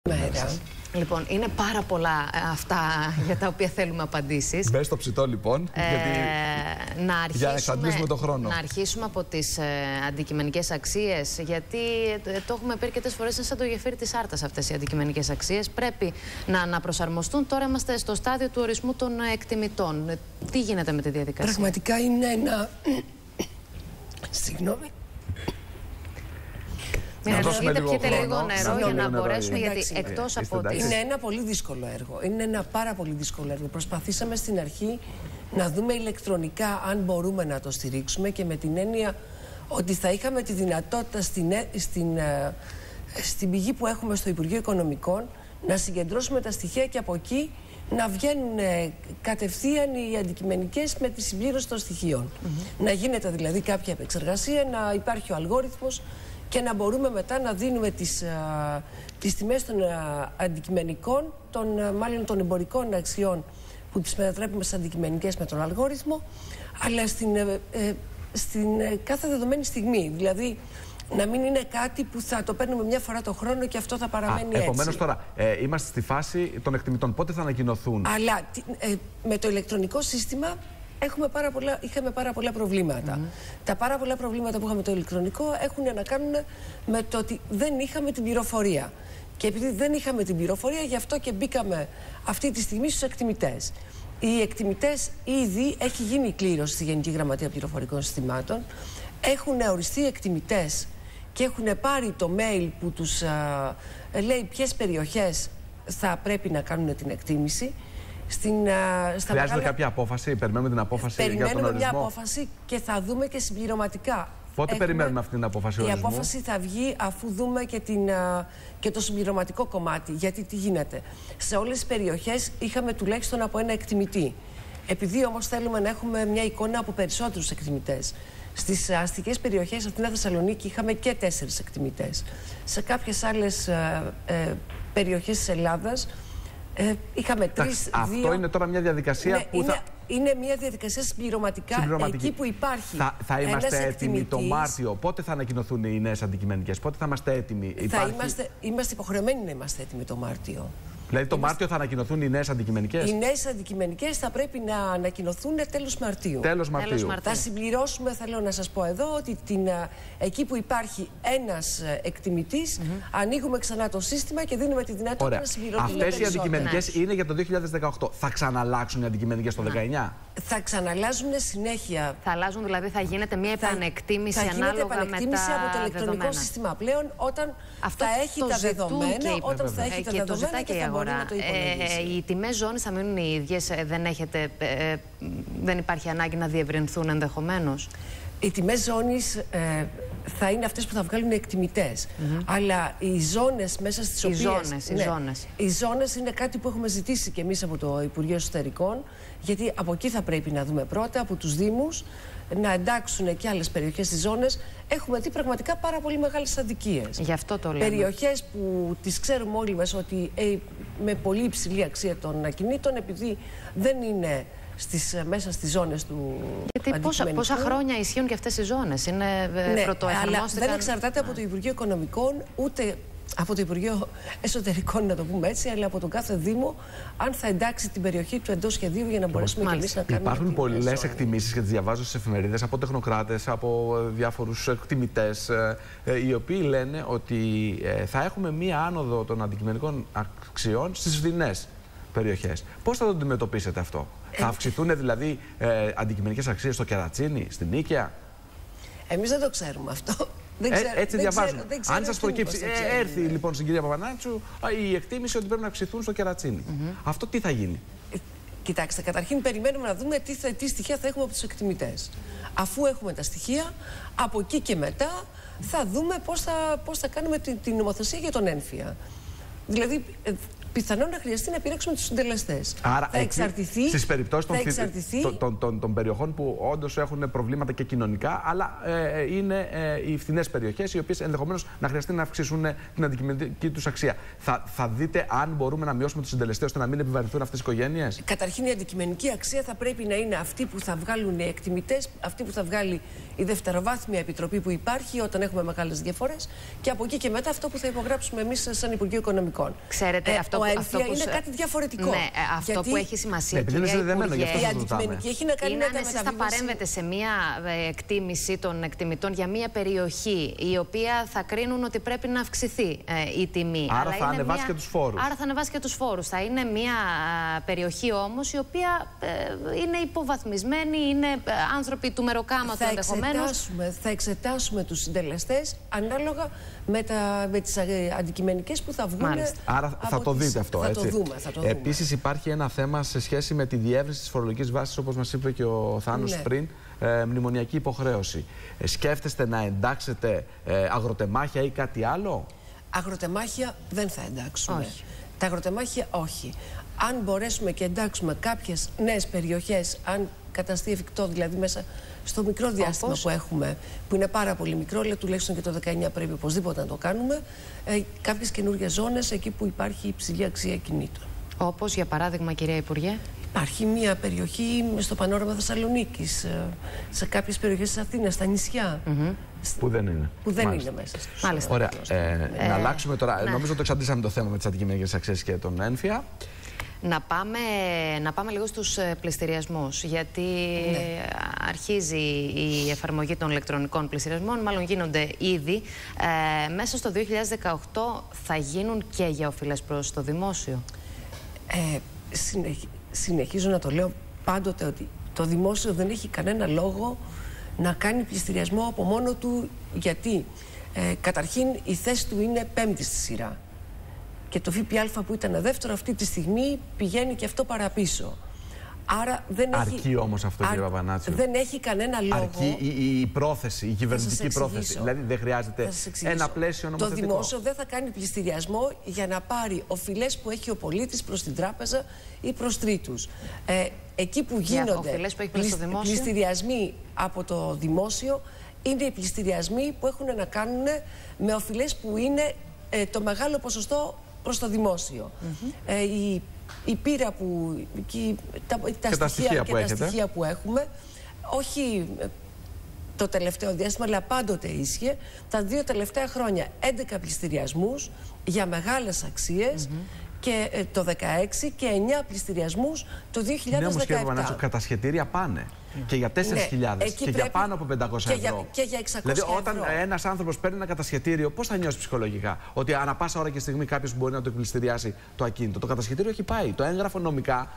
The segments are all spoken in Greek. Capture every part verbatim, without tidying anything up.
Μέρα. Λοιπόν, είναι πάρα πολλά αυτά για τα οποία θέλουμε απαντήσεις. Μπες στο ψητό λοιπόν, ε, γιατί... να αρχίσουμε, για να εξαντλήσουμε τον χρόνο. Να αρχίσουμε από τις ε, αντικειμενικές αξίες, γιατί ε, το έχουμε πει αρκετές φορές, είναι σαν το γεφύρι της Άρτας αυτές οι αντικειμενικές αξίες. Πρέπει να αναπροσαρμοστούν. Τώρα είμαστε στο στάδιο του ορισμού των εκτιμητών. Ε, τι γίνεται με τη διαδικασία? Πραγματικά είναι ένα... Συγγνώμη. Μοιραστείτε, πιείτε λίγο νερό για να μπορέσουμε, γιατί εντάξει, εκτός από ότι... Είναι ένα πολύ δύσκολο έργο. Είναι ένα πάρα πολύ δύσκολο έργο. Προσπαθήσαμε στην αρχή να δούμε ηλεκτρονικά αν μπορούμε να το στηρίξουμε, και με την έννοια ότι θα είχαμε τη δυνατότητα στην, στην, στην πηγή που έχουμε στο Υπουργείο Οικονομικών να συγκεντρώσουμε τα στοιχεία και από εκεί να βγαίνουν κατευθείαν οι αντικειμενικές με τη συμπλήρωση των στοιχείων. Mm-hmm. Να γίνεται δηλαδή κάποια επεξεργασία, να υπάρχει ο αλγόριθμος και να μπορούμε μετά να δίνουμε τις, α, τις τιμές των α, αντικειμενικών, των, α, μάλλον των εμπορικών αξιών που τις μετατρέπουμε στις αντικειμενικές με τον αλγόριθμο, αλλά στην, ε, ε, στην ε, κάθε δεδομένη στιγμή. Δηλαδή, να μην είναι κάτι που θα το παίρνουμε μια φορά το χρόνο και αυτό θα παραμένει έτσι. Επομένως τώρα, ε, είμαστε στη φάση των εκτιμητών. Πότε θα ανακοινωθούν? Αλλά ε, με το ηλεκτρονικό σύστημα έχουμε πάρα πολλά, είχαμε πάρα πολλά προβλήματα. Mm-hmm. Τα πάρα πολλά προβλήματα που είχαμε το ηλεκτρονικό έχουν να κάνουν με το ότι δεν είχαμε την πληροφορία. Και επειδή δεν είχαμε την πληροφορία, γι' αυτό και μπήκαμε αυτή τη στιγμή στους εκτιμητές. Οι εκτιμητές ήδη έχει γίνει κλήρωση στη Γενική Γραμματεία Πληροφορικών Συστημάτων. Έχουν οριστεί εκτιμητές και έχουν πάρει το mail που τους α, λέει ποιες περιοχές θα πρέπει να κάνουν την εκτίμηση. Στην, α, στα Χρειάζεται μεγάλα... κάποια απόφαση, περιμένουμε την απόφαση περιμένουμε για τον ορισμό. Περιμένουμε μια απόφαση και θα δούμε και συμπληρωματικά. Πότε Έχουμε... περιμένουμε αυτή την απόφαση ορισμού? Η απόφαση θα βγει αφού δούμε και, την, α, και το συμπληρωματικό κομμάτι. Γιατί τι γίνεται? Σε όλες τις περιοχές είχαμε τουλάχιστον από ένα εκτιμητή. Επειδή όμως θέλουμε να έχουμε μια εικόνα από περισσότερους εκτιμητές, στις αστικές περιοχές, Αθήνα, Θεσσαλονίκη, είχαμε και τέσσερις εκτιμητές. Σε κάποιες άλλες ε, ε, περιοχές της Ελλάδας ε, είχαμε τρεις, δύο... Αυτό είναι τώρα μια διαδικασία ναι, που είναι, θα... είναι μια διαδικασία συμπληρωματικά εκεί που υπάρχει. Θα, θα είμαστε έτοιμοι εκτιμητής, το Μάρτιο? Πότε θα ανακοινωθούν οι νέες αντικειμενικές? Πότε θα είμαστε έτοιμοι? Θα υπάρχει... είμαστε, είμαστε υποχρεωμένοι να είμαστε έτοιμοι το Μάρτιο. Δηλαδή το Είμαστε... Μάρτιο θα ανακοινωθούν οι νέες αντικειμενικές? Οι νέες αντικειμενικές θα πρέπει να ανακοινωθούν τέλος Μαρτίου. Τέλος Μαρτίου. Τέλος Μαρτίου. Θα συμπληρώσουμε, θέλω να σας πω εδώ, ότι την, εκεί που υπάρχει ένας εκτιμητής, mm-hmm. ανοίγουμε ξανά το σύστημα και δίνουμε τη δυνατότητα Ωραία. να συμπληρωθούν. Αυτές οι αντικειμενικές είναι για το δύο χιλιάδες δεκαοκτώ. Θα ξαναλλάξουν οι αντικειμενικές το δεκαεννιά? Θα ξαναλλάζουν συνέχεια. Θα αλλάζουν, δηλαδή θα γίνεται μια επανεκτίμηση θα, ανάλογα θα επανεκτίμηση με τα από το ηλεκτρονικό δεδομένα. σύστημα πλέον, όταν αυτό θα έχει τα δεδομένα, και... όταν θα έχει ε, τα και δεδομένα και, και θα μπορεί να το υπολογίσει. Ε, οι τιμές ζώνης θα μείνουν οι ίδιες, δεν, έχετε, ε, δεν υπάρχει ανάγκη να διευρυνθούν ενδεχομένως? Οι τιμές ζώνης ε, θα είναι αυτές που θα βγάλουν οι εκτιμητές. Mm-hmm. Αλλά οι ζώνες μέσα στις οι οποίες... Ζώνες, ναι, οι, ζώνες. οι ζώνες είναι κάτι που έχουμε ζητήσει και εμείς από το Υπουργείο Εσωτερικών, γιατί από εκεί θα πρέπει να δούμε πρώτα, από τους Δήμους, να εντάξουν και άλλες περιοχές στις ζώνες. Έχουμε δει πραγματικά πάρα πολύ μεγάλες αδικίες. Γι' αυτό το λέμε. Περιοχές που τις ξέρουμε όλοι μας ότι ε, με πολύ υψηλή αξία των ακινήτων, επειδή δεν είναι στις, μέσα στις ζώνες του Γιατί πόσα, πόσα χρόνια ισχύουν και αυτές οι ζώνες? Είναι ναι, πρωτοεφαρμόστηκαν... αλλά δεν εξαρτάται από το Υπουργείο Οικονομικών, ούτε από το Υπουργείο Εσωτερικών, να το πούμε έτσι, αλλά από τον κάθε Δήμο, αν θα εντάξει την περιοχή του εντός σχεδίου για να μπορέσουμε και εμείς να κάνουμε. Υπάρχουν πολλές εκτιμήσεις και τις διαβάζω στις εφημερίδες από τεχνοκράτες, από διάφορους εκτιμητές, οι οποίοι λένε ότι θα έχουμε μία άνοδο των αντικειμενικών αξιών στις φθηνές περιοχές. Πώς θα το αντιμετωπίσετε αυτό? Ε, θα αυξηθούν δηλαδή ε, αντικειμενικές αξίες στο Κερατσίνι, στην Νίκαια? Εμείς δεν το ξέρουμε αυτό. Δεν ξέρω, ε, έτσι δεν διαβάζουμε. Ξέρω, ξέρω Αν σας προκύψει, ε, έρθει λοιπόν στην κυρία Παπανάτσου η εκτίμηση ότι πρέπει να αυξηθούν στο Κερατσίνι. Mm-hmm. Αυτό τι θα γίνει? Ε, κοιτάξτε, καταρχήν περιμένουμε να δούμε τι, θα, τι στοιχεία θα έχουμε από τους εκτιμητές. Αφού έχουμε τα στοιχεία, από εκεί και μετά θα δούμε πώς θα, πώς θα κάνουμε την, την νομοθεσία για τον ένφια. Δηλαδή, ε, πιθανόν να χρειαστεί να πειράξουμε τους συντελεστές. Άρα, θα εξαρτηθεί. Στις περιπτώσεις των, εξαρτηθεί... των, των, των, των περιοχών που όντως έχουν προβλήματα και κοινωνικά, αλλά ε, είναι ε, οι φθηνές περιοχές, οι οποίες ενδεχομένως να χρειαστεί να αυξήσουν την αντικειμενική τους αξία. Θα, θα δείτε αν μπορούμε να μειώσουμε τους συντελεστές ώστε να μην επιβαρυνθούν αυτές οι οικογένειες. Καταρχήν, η αντικειμενική αξία θα πρέπει να είναι αυτή που θα βγάλουν οι εκτιμητές, αυτή που θα βγάλει η δευτεροβάθμια επιτροπή που υπάρχει όταν έχουμε μεγάλες διαφορές, και από εκεί και μετά αυτό που θα υπογράψουμε εμείς σαν Υπουργείο Οικονομικών. Ξέρετε, ε, αυτό, ο αυτό που είναι κάτι διαφορετικό. Ναι, αυτό γιατί... που έχει σημασία. Ναι, επειδή είναι συνδεδεμένο, γι' αυτό η αντικειμενική έχει να κάνει είναι με τα αν εσείς θα μεταβίβαση... παρέμβετε σε μία εκτίμηση των εκτιμητών για μία περιοχή, η οποία θα κρίνουν ότι πρέπει να αυξηθεί ε, η τιμή. Άρα Αλλά θα ανεβάσει μια... και τους φόρους. Άρα θα ανεβάσει και τους φόρους. Θα είναι μία περιοχή όμως η οποία ε, είναι υποβαθμισμένη, είναι ε, άνθρωποι του μεροκάματο ενδεχομένως. Θα εξετάσουμε τους συντελεστές ανάλογα με, τα, με τις αντικειμενικές που θα βγουν. Άρα θα το δείτε τις... αυτό, θα έτσι. Το δούμε, θα το δούμε. Επίσης υπάρχει ένα θέμα σε σχέση με τη διεύρυνση της φορολογικής βάσης, όπως μας είπε και ο Θάνος ναι. πριν, ε, μνημονιακή υποχρέωση. Ε, σκέφτεστε να εντάξετε ε, αγροτεμάχια ή κάτι άλλο? Αγροτεμάχια δεν θα εντάξουμε. Όχι. Τα αγροτεμάχια όχι. Αν μπορέσουμε και εντάξουμε κάποιες νέες περιοχές, αν καταστεί εφικτό, δηλαδή μέσα στο μικρό διάστημα Όπως? που έχουμε, που είναι πάρα πολύ μικρό, αλλά τουλάχιστον και το δεκαεννιά πρέπει οπωσδήποτε να το κάνουμε, ε, κάποιες καινούργιες ζώνες εκεί που υπάρχει υψηλή αξία κινήτων. Όπως για παράδειγμα, κυρία Υπουργέ? Υπάρχει μια περιοχή στο πανόραμα Θεσσαλονίκης, σε κάποιες περιοχές της Αθήνας, στα νησιά. Mm-hmm. Που δεν είναι. Που δεν Μάλιστα. είναι μέσα στους. Μάλιστα. Ωραία. Ε, ε, να αλλάξουμε τώρα. Ναι. Νομίζω το εξαντλήσαμε το θέμα με τις αντικειμενικές αξίες και τον έμφυα. Να πάμε, να πάμε λίγο στους πληστηριασμούς, γιατί ναι. αρχίζει η εφαρμογή των ηλεκτρονικών πληστηριασμών, μάλλον γίνονται ήδη. Ε, μέσα στο δύο χιλιάδες δεκαοκτώ θα γίνουν και για οφειλές προς το δημόσιο. Ε, συνεχ, συνεχίζω να το λέω πάντοτε ότι το δημόσιο δεν έχει κανένα λόγο να κάνει πληστηριασμό από μόνο του, γιατί ε, καταρχήν η θέση του είναι πέμπτη στη σειρά. Και το ΦΠΑ που ήταν δεύτερο αυτή τη στιγμή πηγαίνει και αυτό παραπίσω. Άρα δεν Αρκεί έχει... όμως αυτό, κύριε Παπανάτσιο. Δεν έχει κανένα λόγο. Αρκεί η, η πρόθεση, η κυβερνητική πρόθεση. Δηλαδή δεν χρειάζεται ένα πλαίσιο νομοθετικό. Το δημόσιο δεν θα κάνει πληστηριασμό για να πάρει οφειλές που έχει ο πολίτης προς την τράπεζα ή προς τρίτους. Ε, εκεί που γίνονται που πλησ... πληστηριασμοί από το δημόσιο είναι οι πληστηριασμοί που έχουν να κάνουν με οφειλές που είναι ε, το μεγάλο ποσοστό προς το δημόσιο. Mm-hmm. ε, η, η πείρα που... Και, τα, τα, στοιχεία, τα στοιχεία, και που, τα στοιχεία που έχουμε, όχι το τελευταίο διάστημα, αλλά πάντοτε ίσχυε, τα δύο τελευταία χρόνια έντεκα πληστηριασμούς για μεγάλες αξίες, mm-hmm. και ε, το δεκαέξι και εννιά πληστηριασμούς το δύο χιλιάδες δεκαεπτά. Ναι, όμως κύριε Παπανάτσιο, κατασχετήρια πάνε. Mm. Και για τέσσερις χιλιάδες, ναι, και πρέπει... για πάνω από πεντακόσια και ευρώ. Για, και για εξακόσια δηλαδή, όταν ευρώ. ένας άνθρωπος παίρνει ένα κατασχετήριο, πώς θα νιώσει ψυχολογικά? Ότι ανά πάσα ώρα και στιγμή κάποιος μπορεί να το εκπληστηριάσει το ακίνητο. Το κατασχετήριο έχει πάει. Το έγγραφο νομικά,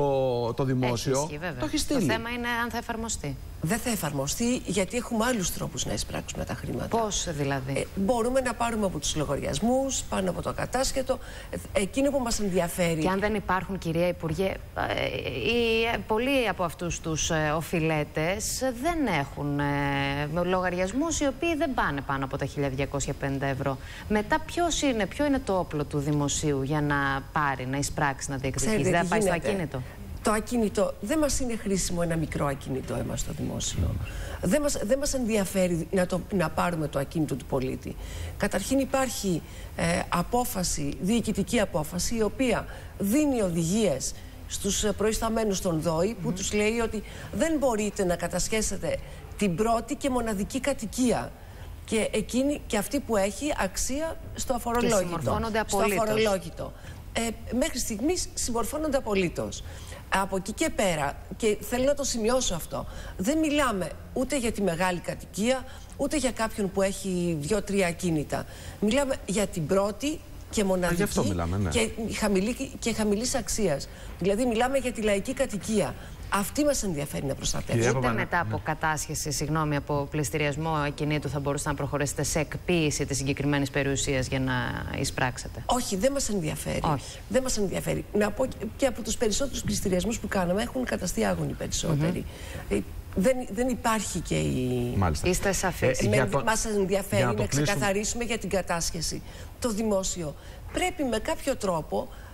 ο, το δημόσιο, έχει, το έχει στείλει. Το θέμα είναι αν θα εφαρμοστεί. Δεν θα εφαρμοστεί, γιατί έχουμε άλλους τρόπους να εισπράξουμε τα χρήματα. Πώς δηλαδή? Ε, μπορούμε να πάρουμε από τους λογαριασμούς, πάνω από το κατάσχετο, εκείνο που μας ενδιαφέρει. Και αν δεν υπάρχουν, κυρία Υπουργέ, ε, οι, πολλοί από αυτούς τους ε, οφειλέτες δεν έχουν ε, λογαριασμούς οι οποίοι δεν πάνε πάνω από τα χίλια διακόσια πενήντα ευρώ. Μετά ποιος είναι, ποιο είναι το όπλο του δημοσίου για να πάρει, να εισπράξει, να διεκδικήσει? Δεν πάει στο ακίνητο. Το ακίνητο δεν μας είναι χρήσιμο, ένα μικρό ακίνητο εμάς στο δημόσιο. Δεν μας, δεν μας ενδιαφέρει να, το, να πάρουμε το ακίνητο του πολίτη. Καταρχήν υπάρχει ε, απόφαση, διοικητική απόφαση, η οποία δίνει οδηγίες στους προϊσταμένους των ΔΟΗ, που mm. τους λέει ότι δεν μπορείτε να κατασχέσετε την πρώτη και μοναδική κατοικία. Και, εκείνη, και αυτή που έχει αξία στο αφορολόγητο. Και συμμορφώνονται απολύτως. Στο αφορολόγητο. Ε, μέχρι στιγμής συμμορφώνονται απολύτως. Από εκεί και πέρα, και θέλω να το σημειώσω αυτό, δεν μιλάμε ούτε για τη μεγάλη κατοικία, ούτε για κάποιον που έχει δύο-τρία ακίνητα. Μιλάμε για την πρώτη και μοναδική. Α, αυτό μιλάμε, ναι. και, χαμηλή, και χαμηλής αξίας. Δηλαδή μιλάμε για τη λαϊκή κατοικία. Αυτή μας ενδιαφέρει να προστατεύσουμε. Ούτε μετά από κατάσχεση, συγγνώμη, από πληστηριασμό ακινήτου θα μπορούσατε να προχωρήσετε σε εκποίηση της συγκεκριμένης περιουσίας για να εισπράξετε? Όχι, δεν μας ενδιαφέρει. Όχι. Δεν μας ενδιαφέρει. Να πω και από τους περισσότερους πληστηριασμούς που κάναμε έχουν καταστεί άγονοι περισσότεροι. Mm-hmm. ε, δεν, δεν υπάρχει και η... Μάλιστα. Είστε σαφείς. Ε, με, το... Μας ενδιαφέρει να, να ξεκαθαρίσουμε για την κατάσχεση. Το δημόσιο πρέπει με κάποιο τρόπο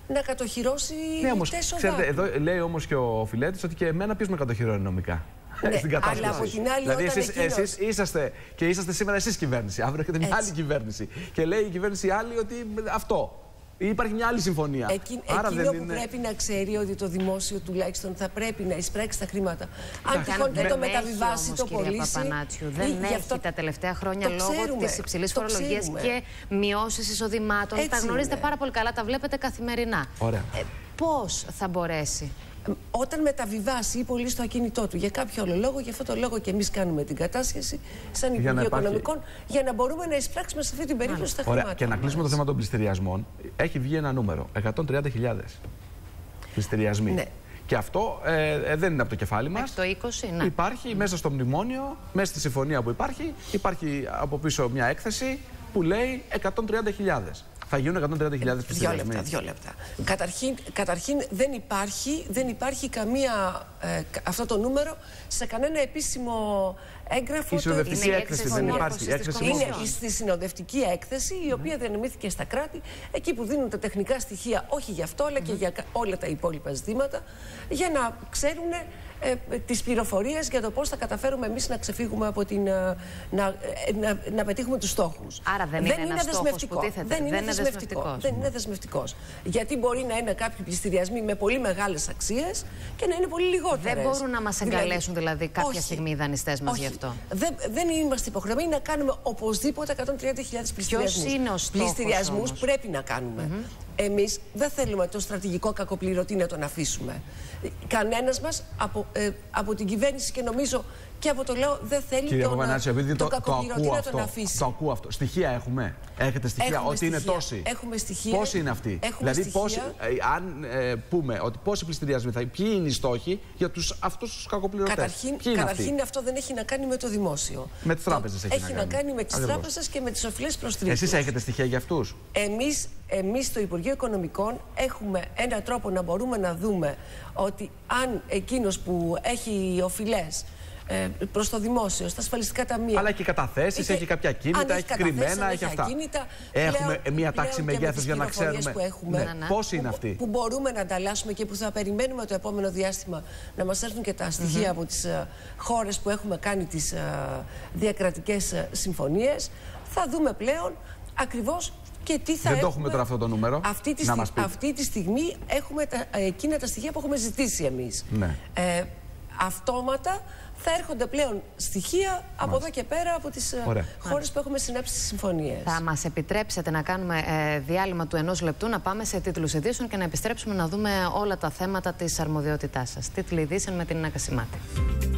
να κατοχυρώσει ναι, όμως, τα έσοδα. Ξέρετε, εδώ λέει όμως και ο Φιλέτης ότι και εμένα ποιος με κατοχυρώνει νομικά. Ναι, στην κατάσταση. αλλά από την άλλη, δηλαδή, όταν εσείς, εκείνος... εσείς είσαστε και είσαστε σήμερα εσείς κυβέρνηση. Αύριο έχετε μια άλλη κυβέρνηση. Και λέει η κυβέρνηση άλλη ότι αυτό. Ή υπάρχει μια άλλη συμφωνία. Εκεί, Άρα εκείνο δεν που είναι... πρέπει να ξέρει ότι το δημόσιο τουλάχιστον θα πρέπει να εισπράξει τα χρήματα. Αν τυχόν δεν με, το μεταβιβάσει, όμως, το κυρία πωλήσει. Παπανάτσιου, δεν έχει αυτό... τα τελευταία χρόνια το λόγω ξέρουμε, της υψηλής φορολογίας και μειώσεις εισοδημάτων. Έτσι τα γνωρίζετε είναι. πάρα πολύ καλά, τα βλέπετε καθημερινά. Ωραία. Ε, πώς θα μπορέσει? Όταν μεταβιβάσει ή πωλήσει το ακίνητό του για κάποιο άλλο λόγο, γι' αυτό το λόγο και εμείς κάνουμε την κατάσχεση σαν Υπουργείο υπάρχει... Οικονομικών, για να μπορούμε να εισπράξουμε σε αυτή την περίπτωση τα Ωραία. χρήματα. Και να κλείσουμε το θέμα των πληστηριασμών. Έχει βγει ένα νούμερο. εκατόν τριάντα χιλιάδες πληστηριασμοί. Ναι. Και αυτό ε, ε, δεν είναι από το κεφάλι μας. το είκοσι, ναι. Υπάρχει μέσα στο μνημόνιο, μέσα στη συμφωνία που υπάρχει, υπάρχει από πίσω μια έκθεση που λέει εκατόν τριάντα χιλιάδες. Θα γίνουν εκατόν τριάντα χιλιάδες πληστηριασμοί. Δύο λεπτά, δύο λεπτά. Καταρχήν, καταρχήν δεν, υπάρχει, δεν υπάρχει καμία, ε, αυτό το νούμερο σε κανένα επίσημο έγγραφο. Η συνοδευτική είναι έκθεση δεν υπάρχει. Έκθεση είναι στη συνοδευτική έκθεση, η οποία διανεμήθηκε στα κράτη, εκεί που δίνουν τα τεχνικά στοιχεία, όχι για αυτό, αλλά και για όλα τα υπόλοιπα ζητήματα, για να ξέρουν ε, τις πληροφορίες για το πώς θα καταφέρουμε εμείς να ξεφύγουμε από την... να, να, να, να πετύχουμε τους στόχους. Άρα δεν, δεν είναι ένας στόχος που τίθεται. Δεν είναι, δεν είναι δεσμευτικό. δεσμευτικός. Δεν είναι δεσμευτικός. Γιατί μπορεί να είναι κάποιοι πληστηριασμοί με πολύ μεγάλες αξίες και να είναι πολύ λιγότερες. Δεν μπορούν να μας εγκαλέσουν δηλαδή, δηλαδή κάποια όχι, στιγμή οι δανειστές μας όχι. γι' αυτό. Δεν, δεν είμαστε υποχρεωμένοι να κάνουμε οπωσδήποτε εκατόν τριάντα χιλιάδες πληστηριασμούς. Ποιος είναι ο στόχος Πληστηριασμούς όμως? πρέπει να κάνουμε. Mm-hmm. Εμείς δεν θέλουμε το στρατηγικό κακοπληρωτή να τον αφήσουμε. Κανένας μας από, ε, από την κυβέρνηση και νομίζω και από το λαό δεν θέλει Κύριε τον, Παπανάτσιο, επειδή τον το, κακοπληρωτή το να αυτό, τον αφήσει. Το ακούω αυτό. Στοιχεία έχουμε. Έχετε στοιχεία Έχουμε ότι στοιχεία. είναι τόσοι. Έχουμε στοιχεία. Πόσοι είναι αυτοί? Έχουμε δηλαδή, πόσοι, ε, αν ε, πούμε ότι πόσοι πληστηριασμοί θα. Ποιοι είναι οι στόχοι για τους, αυτούς τους κακοπληρωτές? Καταρχήν, καταρχήν αυτό δεν έχει να κάνει με το δημόσιο. Με τις τράπεζες έχει, έχει να κάνει. να κάνει με τις τράπεζες και με τις οφειλές προς τρίτους. Εσείς έχετε στοιχεία για αυτούς? Εμείς, εμείς στο Υπουργείο Οικονομικών έχουμε έναν τρόπο να μπορούμε να δούμε ότι αν εκείνος που έχει οφειλές ε, προς το δημόσιο, στα ασφαλιστικά ταμεία. Αλλά και καταθέσεις, έχει κάποια κίνητα, έχει κρυμμένα, έχει αυτά. Ακίνητα, έχουμε πλέον, μια τάξη μεγέθους για να ξέρουμε που έχουμε, ναι, ναι. Πόσοι είναι αυτοί. Που μπορούμε να ανταλλάσσουμε και που θα περιμένουμε το επόμενο διάστημα να μας έρθουν και τα στοιχεία mm-hmm. από τις uh, χώρες που έχουμε κάνει τις uh, διακρατικές uh, συμφωνίες. Θα δούμε πλέον ακριβώς και τι θα Δεν έχουμε. το έχουμε τώρα αυτό το νούμερο. Αυτή τη, στι... αυτή τη στιγμή έχουμε τα, εκείνα τα στοιχεία που έχουμε ζητήσει εμείς. Ναι. Ε, αυτόματα θα έρχονται πλέον στοιχεία Μάλιστα. από εδώ και πέρα από τις Ωραία. χώρες που έχουμε συνάψει τις συμφωνίες. Θα μας επιτρέψετε να κάνουμε ε, διάλειμμα του ενός λεπτού, να πάμε σε τίτλους ειδήσεων και να επιστρέψουμε να δούμε όλα τα θέματα της αρμοδιότητάς σας. Τίτλοι ειδήσεων με την Νακασιμάτη.